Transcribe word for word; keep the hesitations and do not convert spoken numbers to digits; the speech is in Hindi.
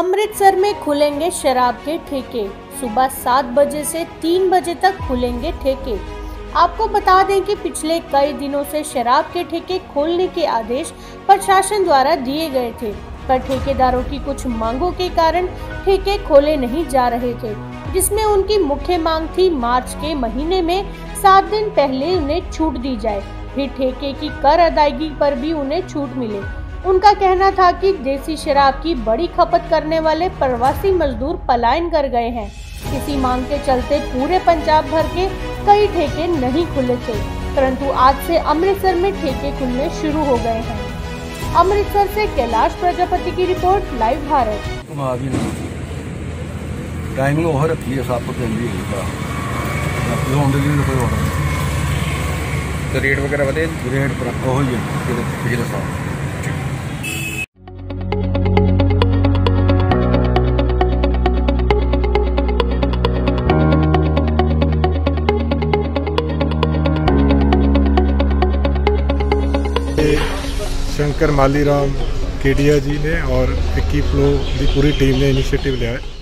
अमृतसर में खुलेंगे शराब के ठेके। सुबह सात बजे से तीन बजे तक खुलेंगे ठेके। आपको बता दें कि पिछले कई दिनों से शराब के ठेके खोलने के आदेश प्रशासन द्वारा दिए गए थे, पर ठेकेदारों की कुछ मांगों के कारण ठेके खोले नहीं जा रहे थे, जिसमें उनकी मुख्य मांग थी मार्च के महीने में सात दिन पहले उन्हें छूट दी जाए, फिर ठेके की कर अदायगी पर भी उन्हें छूट मिले। उनका कहना था कि देसी शराब की बड़ी खपत करने वाले प्रवासी मजदूर पलायन कर गए हैं। इसी मांग के चलते पूरे पंजाब भर के कई ठेके नहीं खुले थे, परंतु आज से अमृतसर में ठेके खुलने शुरू हो गए हैं। अमृतसर से कैलाश प्रजापति की रिपोर्ट, लाइव भारत। टाइमिंग और रखी है सात तो रेट वगैरह बता रेट पिछले साल। शंकर मालीराम केडिया जी ने और विक्की फ्लो की पूरी टीम ने इनिशिएटिव लिया है।